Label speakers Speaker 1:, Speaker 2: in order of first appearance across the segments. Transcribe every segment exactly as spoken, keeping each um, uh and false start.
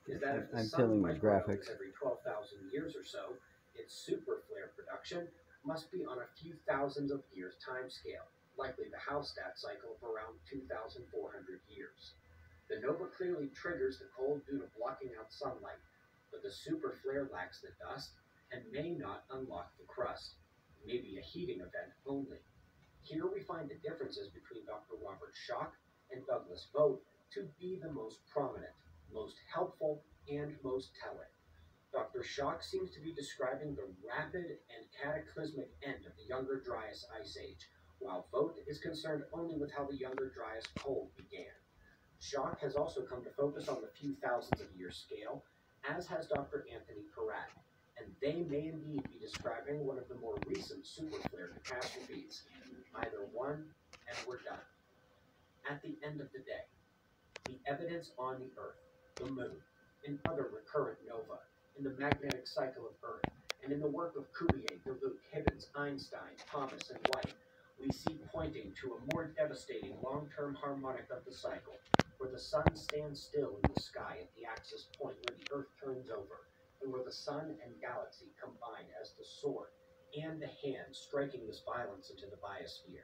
Speaker 1: is that if the
Speaker 2: I'm
Speaker 1: sun
Speaker 2: feeling the
Speaker 1: microvelts
Speaker 2: graphics.
Speaker 1: every twelve thousand years or so, its super flare production must be on a few thousands of years time scale, likely the Hallstatt cycle of around two thousand four hundred years. The nova clearly triggers the cold due to blocking out sunlight, but the super flare lacks the dust and may not unlock the crust, maybe a heating event only. Here we find the differences between Doctor Robert Schoch and Douglas Vogt to be the most prominent, most helpful, and most telling. Doctor Schoch seems to be describing the rapid and cataclysmic end of the Younger Dryas Ice Age, while Vogt is concerned only with how the Younger Dryas cold began. Schoch has also come to focus on the few thousands of years scale, as has Doctor Anthony Peratt, and they may indeed be describing one of the more recent superflare catastrophes. Either one, and we're done. At the end of the day, the evidence on the Earth, the Moon, in other recurrent nova, in the magnetic cycle of Earth, and in the work of Cuvier, Duluth, Hibbins, Einstein, Thomas, and White, we see pointing to a more devastating long-term harmonic of the cycle, where the sun stands still in the sky at the axis point where the Earth turns over, and where the sun and galaxy combine as the sword and the hand striking this violence into the biosphere.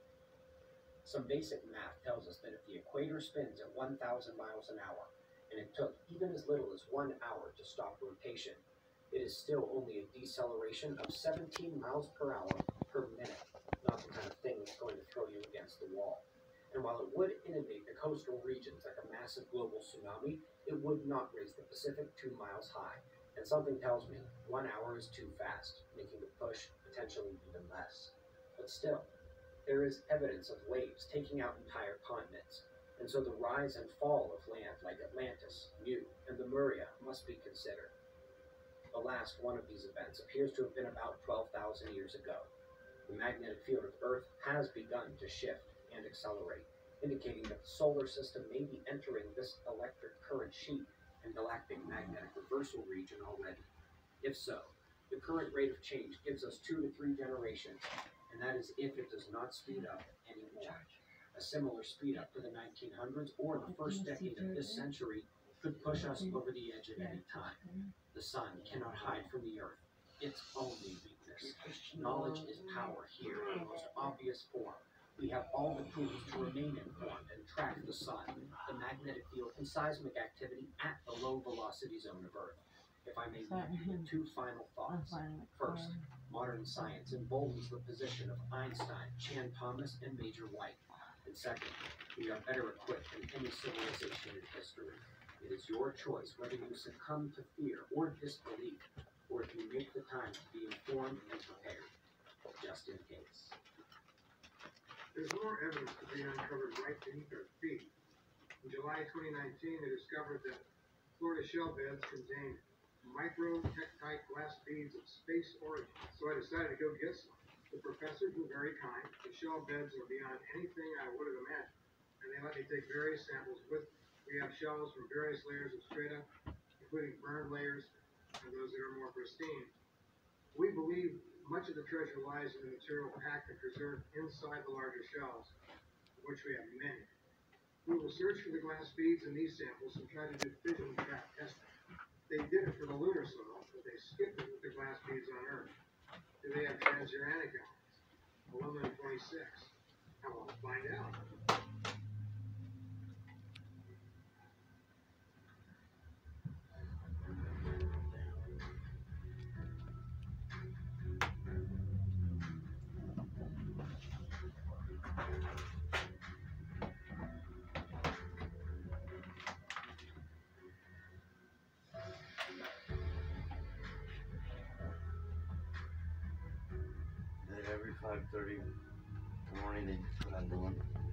Speaker 1: Some basic math tells us that if the equator spins at one thousand miles an hour, and it took even as little as one hour to stop rotation, it is still only a deceleration of seventeen miles per hour per minute, not the kind of thing that's going to throw you against the wall. And while it would inundate the coastal regions like a massive global tsunami, it would not raise the Pacific two miles high. And something tells me one hour is too fast, making the push potentially even less. But still, there is evidence of waves taking out entire continents, and so the rise and fall of land like Atlantis, Mu, and Lemuria must be considered. The last one of these events appears to have been about twelve thousand years ago. The magnetic field of Earth has begun to shift and accelerate, indicating that the solar system may be entering this electric current sheet and galactic magnetic reversal region already. If so, the current rate of change gives us two to three generations, and that is if it does not speed up anymore. A similar speed up to the nineteen hundreds or the first decade of this century could push us over the edge at any time. The sun cannot hide from the earth, its only weakness. Knowledge is power here in the most obvious form. We have all the tools to remain informed and track the sun, the magnetic field, and seismic activity at the low velocity zone of Earth. If I may leave you with two final thoughts. First, modern science emboldens the position of Einstein, Chan Thomas, and Major White. And second, we are better equipped than any civilization in history. It is your choice whether you succumb to fear or disbelief, or if you make the time to be informed and prepared, just in case.
Speaker 3: There's more evidence to be uncovered right beneath our feet. In July twenty nineteen, they discovered that Florida shell beds contain microtektite glass beads of space origin. So I decided to go get some. The professors were very kind. The shell beds are beyond anything I would have imagined, and they let me take various samples with me. We have shells from various layers of strata, including burned layers and those that are more pristine. We believe much of the treasure lies in the material packed and preserved inside the larger shells, of which we have many. We will search for the glass beads in these samples and try to do fission trap testing. They did it for the lunar soil, but they skipped it with the glass beads on Earth. Do they have transuranic elements? Aluminum twenty-six. How will we find out?
Speaker 2: Every five thirty in the morning they put on the one.